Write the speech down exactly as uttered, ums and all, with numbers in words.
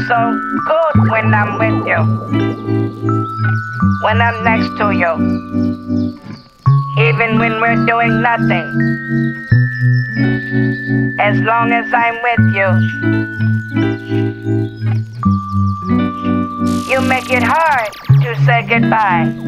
so good when I'm with you, when I'm next to you, even when we're doing nothing. As long as I'm with you, you make it hard to say goodbye.